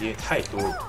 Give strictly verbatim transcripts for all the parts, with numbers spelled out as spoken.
些太多了。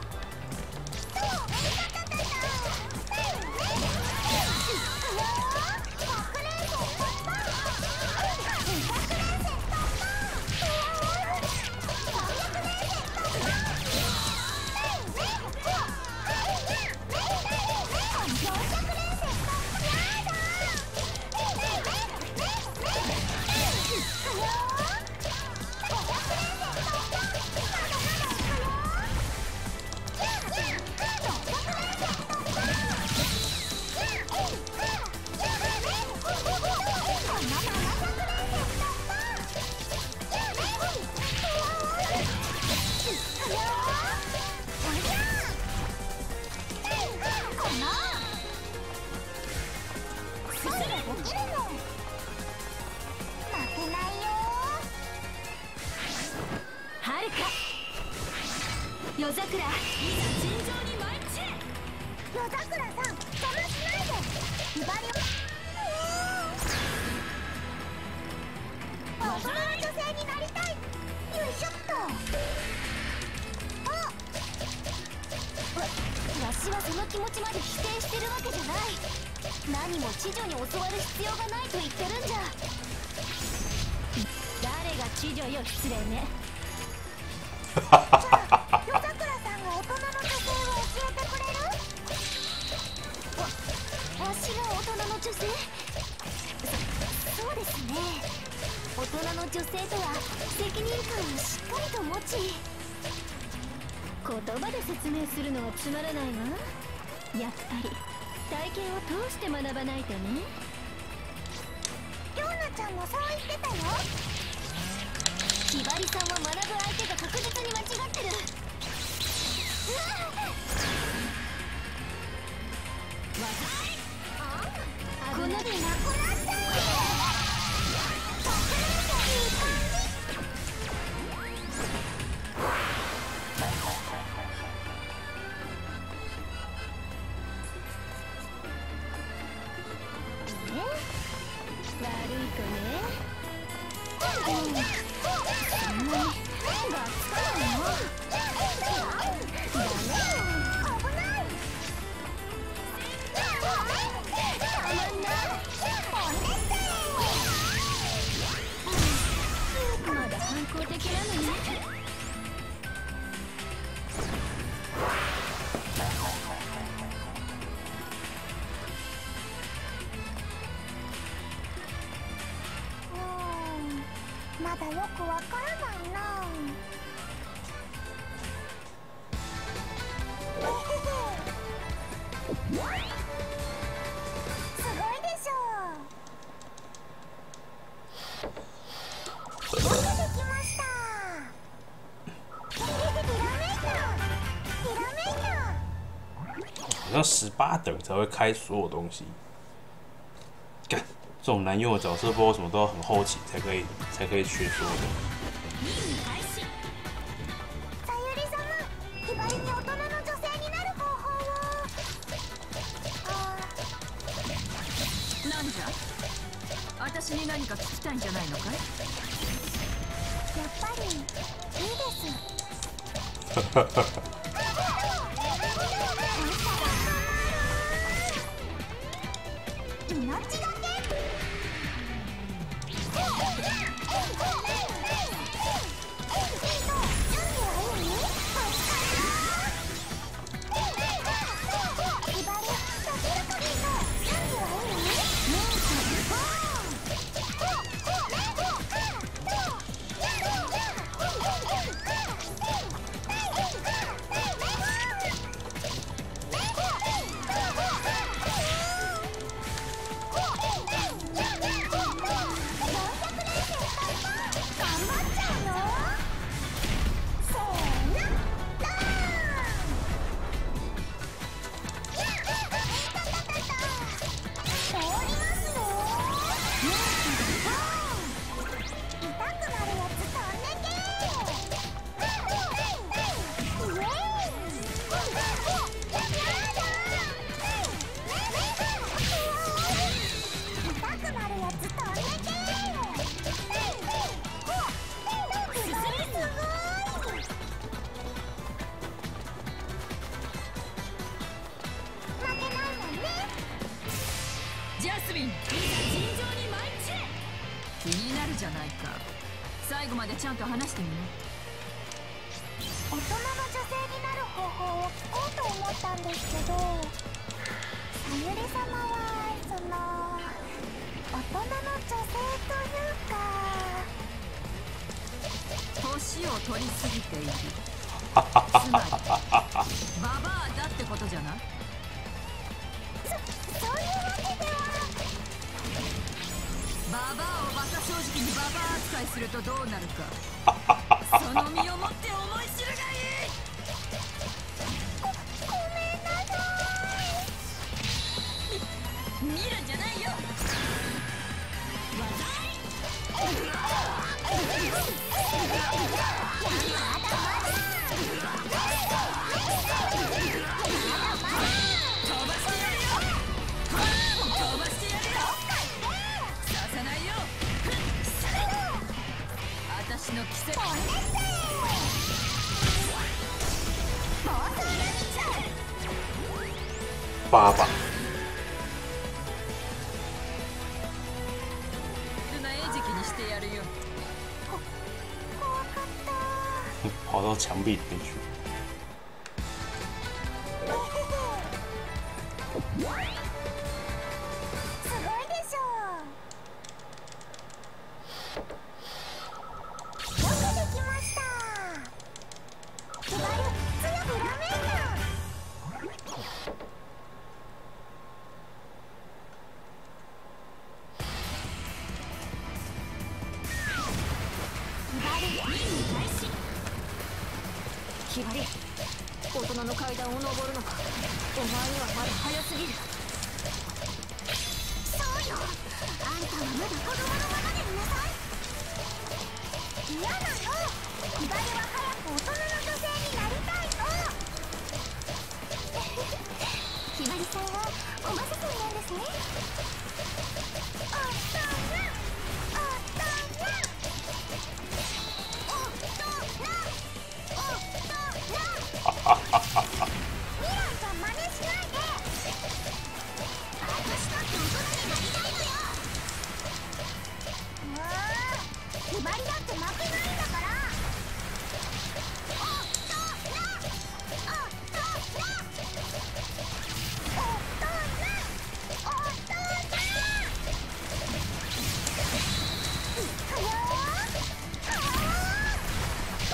夜桜、いざ尋常に参っちゃえ。夜桜さん、邪魔しないで。ひばり大人の女性になりたい。よいしょっと。あわ、わしはその気持ちまで否定してるわけじゃない。何も知女に教わる必要がないと言ってるんじゃ。誰が知女よ、失礼ね。夜桜さんが大人の女性を教えてくれる？わ、わしが大人の女性？そ、そうですね。大人の女性とは責任感をしっかりと持ち、言葉で説明するのはつまらないわ。やっぱり体験を通して学ばないとね。りょうなちゃんもそう言ってたよ。ひばりさんは学ぶ相手が確実に間違ってる。このでなくなった。悪い子ね。うん、そんなにがつかないの？ダメよ、危ない。たまんない。まだ反抗的なのね。まだよくわからないな。すごいでしょう。よくできました。ピラメイト、ピラメイト。 好像十八等才会开所有东西。干，这种难用的角色，不知道为什么都要很后期才可以才可以学所有的。 さゆり様、ひばりに大人の女性になる方法を。ああ。なんじゃ？私に何か聞きたいんじゃないのかい？やっぱりいいです。命がけ。 スミン、いざ尋常に参っちゃ気になるじゃないか。最後までちゃんと話してみな。 大人の女性になる方法を聞こうと思ったんですけど、さゆり様はその大人の女性というか年を取りすぎている。つまりババアだってことじゃない。 そそういうわけでは。 ババアをバカ正直にババア扱いするとどうなるかその身をもって思い知るがいい。 ごめんなさい。 見るんじゃないよ。私の奇跡爸爸ルナ餌食にしてやるよ。 怖かった。 跑到墙壁里面去。 すごいでしょ。よくできました。ひばり、つやびらめんだ。ひばり、大人の階段を登るのか。お前にはまだ早すぎる。そうよ、あんたはまだ子供のままでいなさい。嫌なの。ひばりは早く大人の女性になりたいの。ひばりさんはおばささんなんですね。大人、大人、大人、大人。ミランちゃん真似しないで。私だって大人になりたいのよ。もうひばりだって負けないんだから。大人、大人、大人、大人。いくよー。あー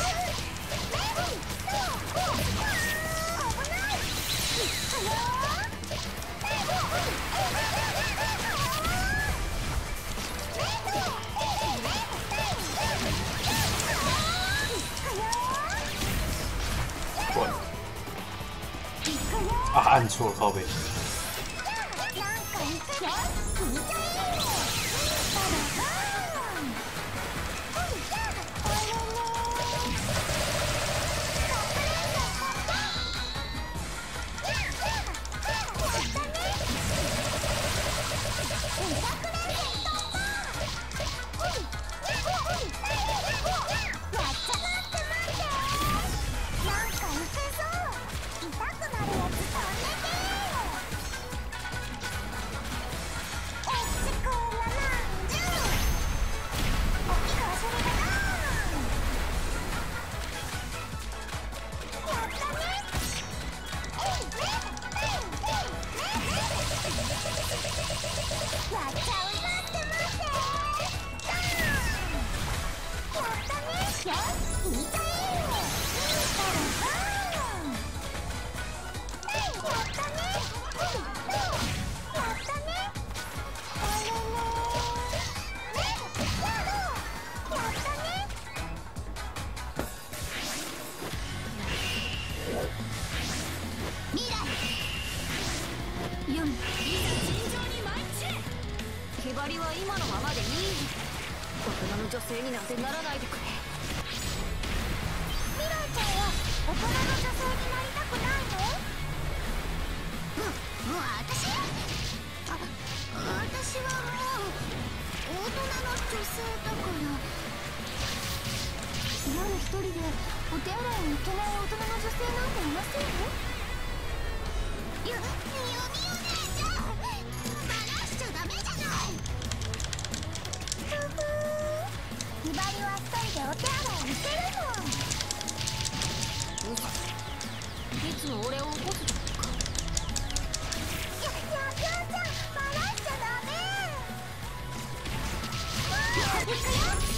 啊，按错了，靠背。 ひばりは今のままでいい。大人の女性になんてならないでくれ。ミランちゃんは大人の女性になりたくないの？もう、もう私？あ、私はもう大人の女性だから。夜一人でお手洗いに行けない大人の女性なんていませんよ。ゆ、ゆみお姉ちゃん、バラしちゃつの俺を起こすとか。 ややきょうちゃんバラしちゃダメ。いくよ、ヒー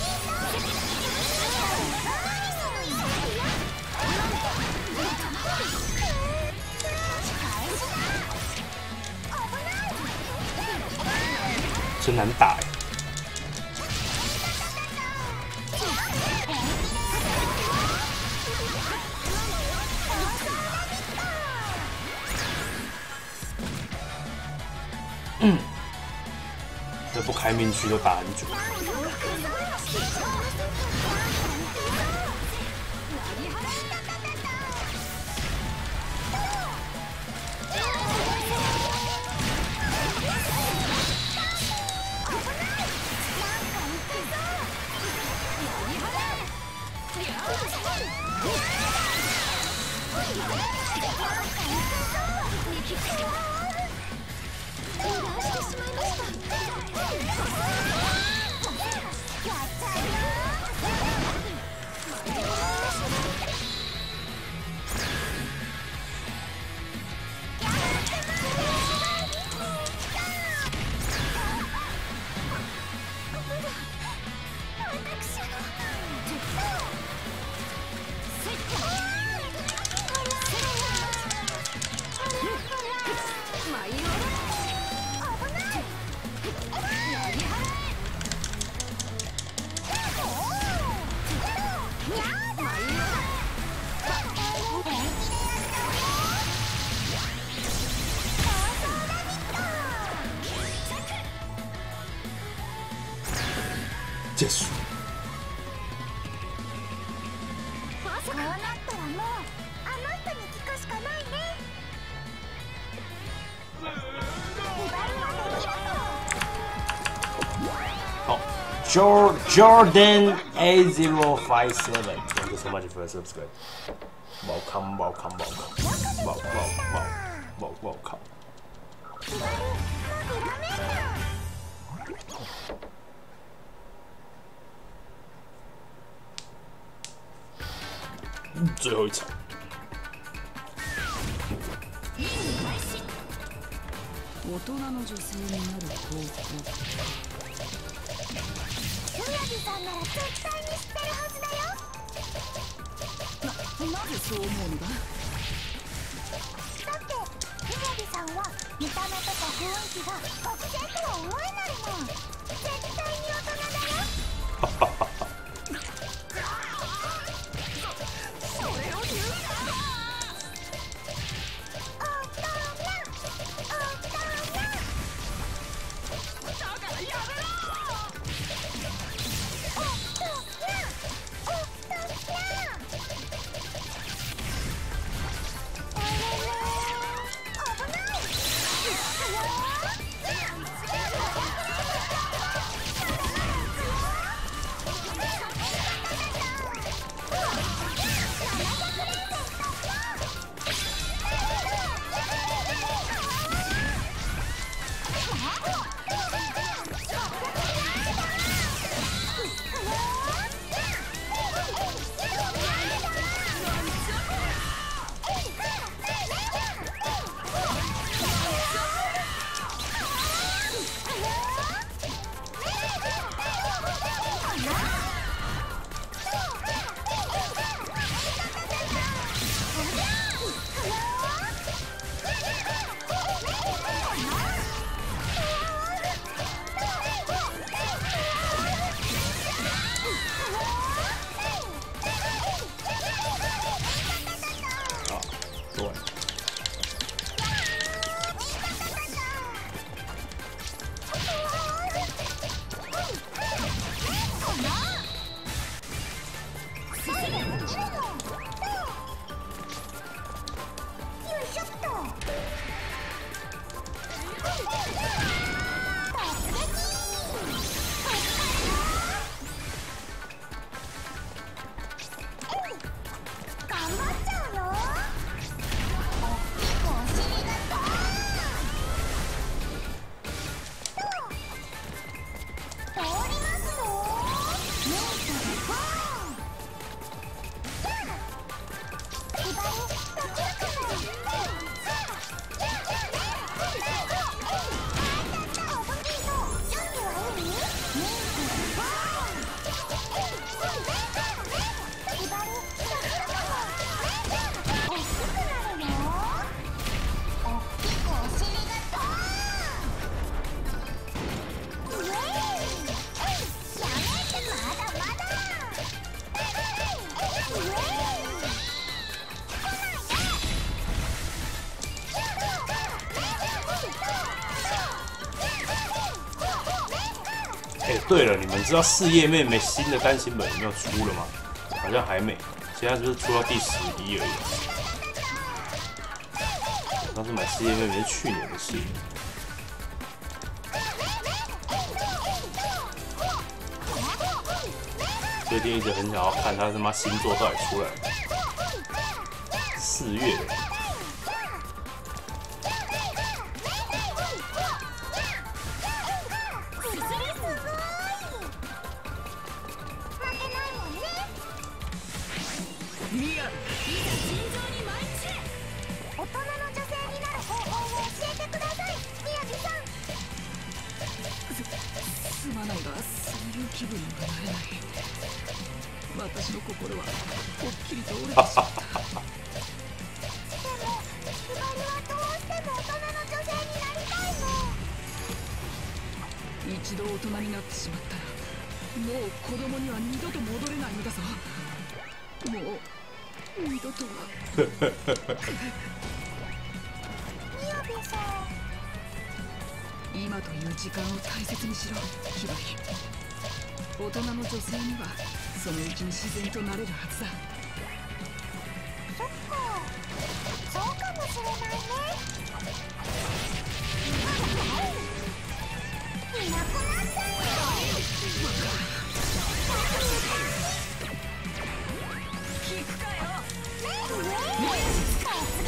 真难打哎！嗯，这不开命区都打很久。结束。 そうなったらもうあの人に聞くしかないね。 好 ，Jordan A zero five seven， thank you so much for the subscribe。welcome welcome welcome welcome welcome welcome。最后一场。 大人の女性になる方法。 宮城さんなら絶対に知ってるはずだよ。 な、なぜそう思うんだ？ だって宮城さんは見た目とか雰囲気が学生とは思えないもん。絶対に大人だよ。危ない。 对了，你们知道四叶妹妹新的单行本有没有出了吗？好像还没，现在就是出到第十一而已。我当时买四叶妹妹是去年的事。最近一直很想要看他他妈新作到底出来了，四月的。 すまないがそういう気分にはなれない。私の心はぽっきりと折れてしまった。でもひばりはどうしても大人の女性になりたいの。一度大人になってしまったらもう子供には二度と戻れないのだぞ。もう二度とは。みやびさん、今という時間を大切にしろ、ひばり。大人の女性にはそのうちに自然となれるはずだ。そっか、そうかもしれないね。いなくなったよ。聞くかよ。ねえ、突撃。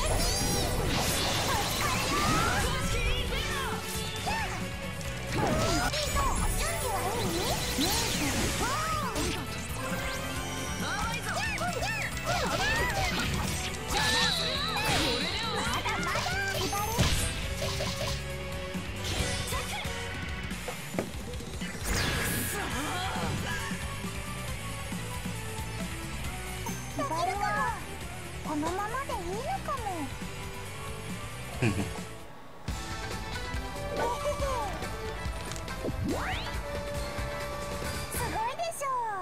このままでいいのかも。すごいでしょう。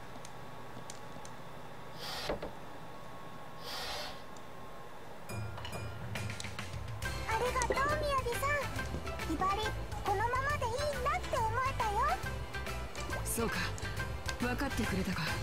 ありがとう、みやびさん。ひばり、このままでいいんだって思えたよ。そうか、分かってくれたか。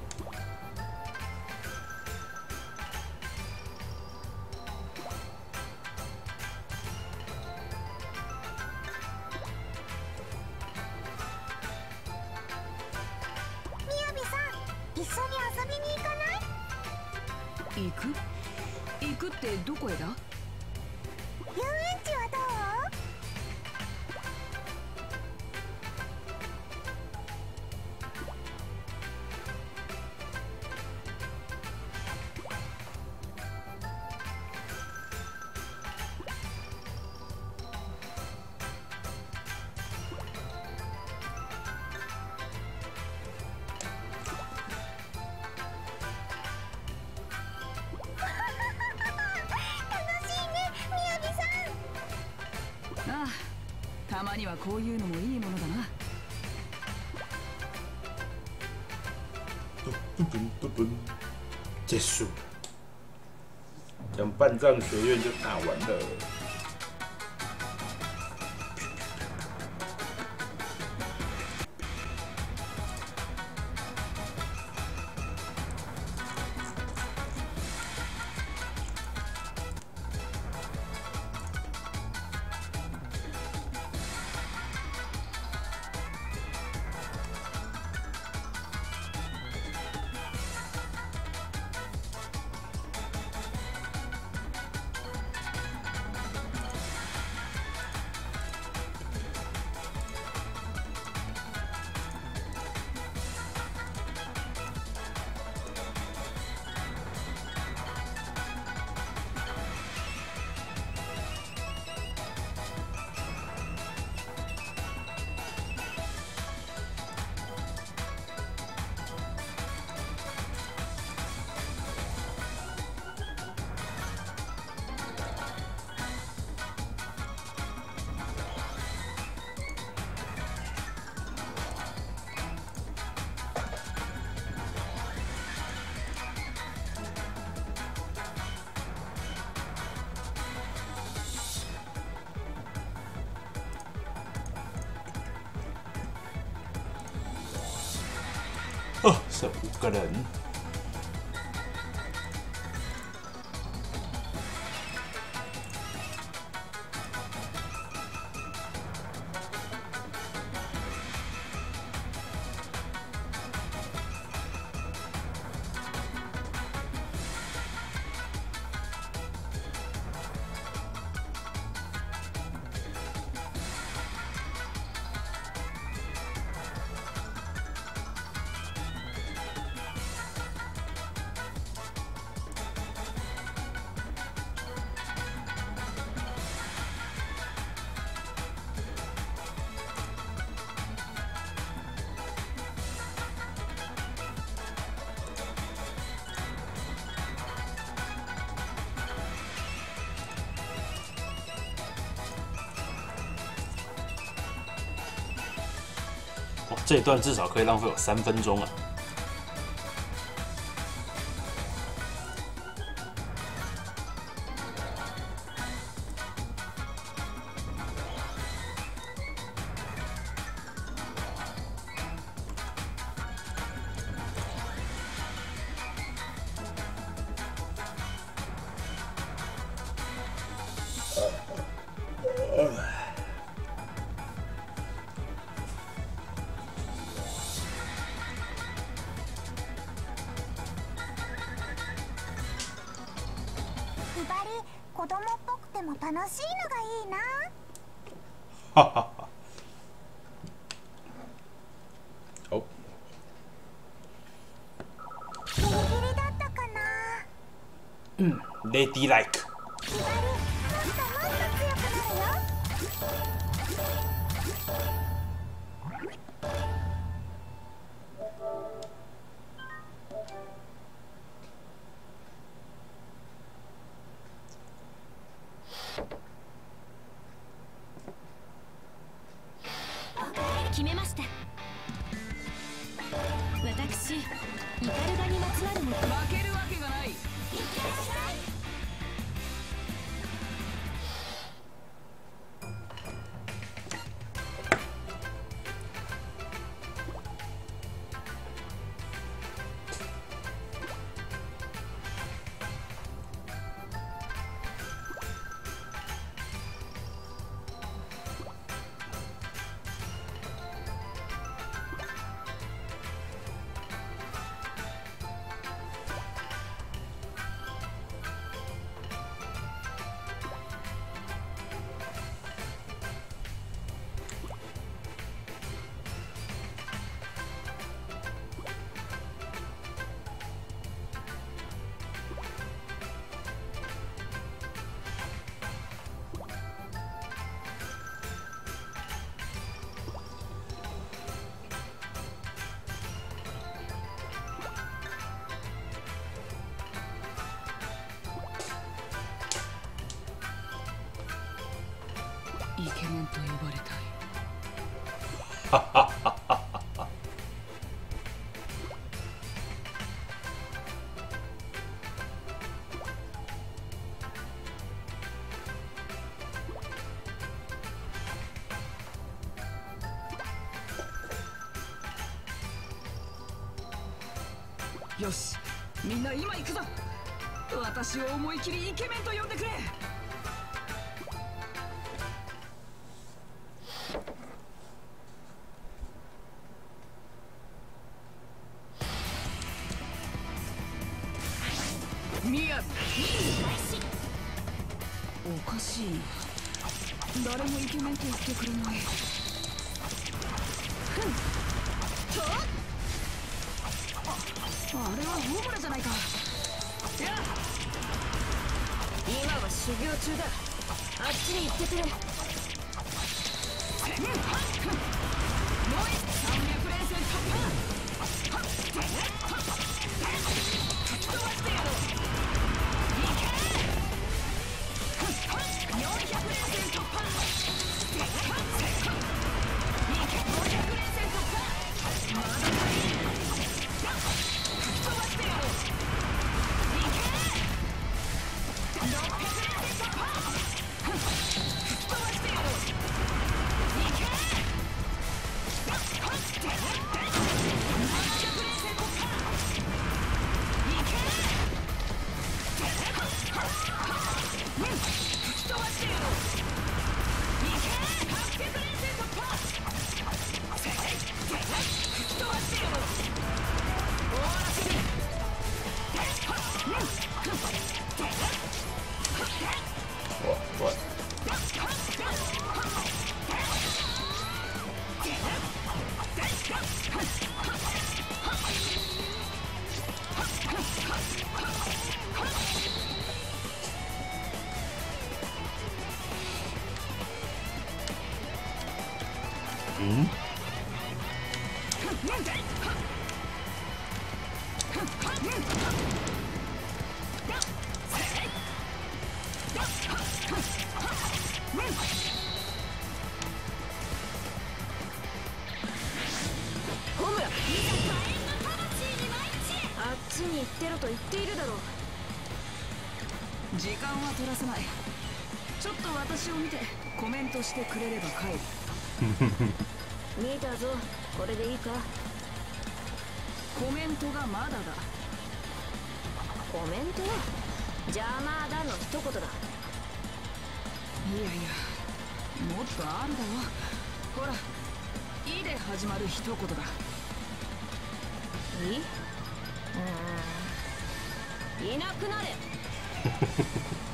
一緒に遊びに行かない？行く？行くってどこへだ？遊園地はどう？ああ、たまにはこういうのもいいものだな。 噔噔噔噔，结束，讲半藏学院就打完了。 是五个人。这一段至少可以浪费我三分钟啊！ 子供っぽくても楽しいのがいいな。 ははは。お。 ギリギリだったかな。 うん、レディーライク。 ひばり、もっともっと強くなるよ。 決めました。私、イカルガにまつわるもの。 負けるわけがない。いってらっしゃい。イケメンと呼ばれたい。よし、みんな今行くぞ。私を思い切りイケメンと呼んでくれ。ミヤ、おかしいな。誰もイケメンと言ってくれない。あれはホームラじゃないか。いや、今は修行中だ。あっちに行ってくれ。もう一さんびゃく連戦突破。吹っ飛ばしてやろう。いけ。よんひゃく連戦突破。いけ。ごひゃく連戦突破。まだ足りない。 What? Hmm? あっちに行ってろと言っているだろう。 時間は取らせない。ちょっと私を見てコメントしてくれれば帰る。 見たぞ。これでいいか。 コメントがまだだ。 コメントは邪魔だの一言だ。 いやいや、もっとあるだろ。ほら、いで始まる一言だ。 いい？うーん、いなくなれ。